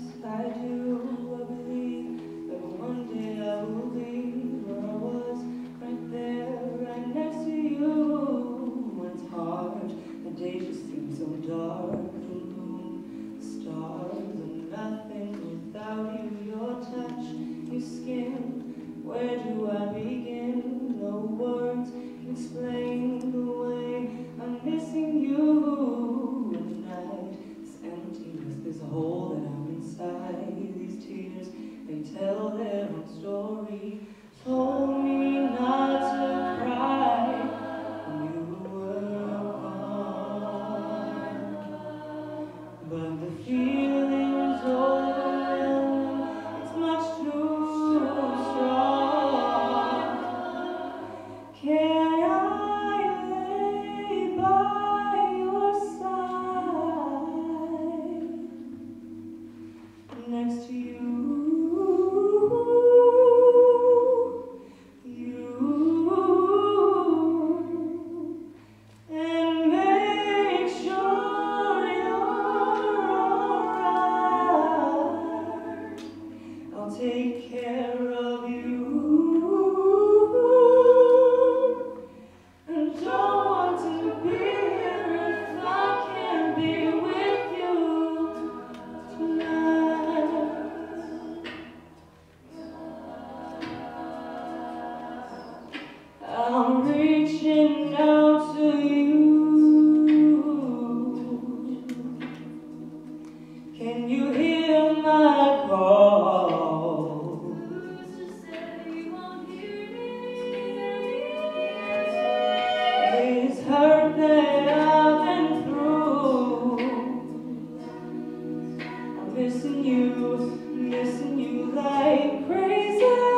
I do. I believe that one day I will be where I was, right there, right next to you. It's hard, the day just seems so dark. The moon, the stars are nothing without you. Your touch, your skin, where do I begin? No words can explain the way I'm missing you. At night, this emptiness, this hole that I'm inside, these tears, they tell their own story. Told me not to cry when you were gone, but the feeling's overwhelming, it's much too strong. Can I lay by your side, next to you? Take care of you, and don't want to be here if I can't be with you tonight. I'm reaching out to you. Can you hear my call? This hurt that I've been through, I'm missing you like crazy.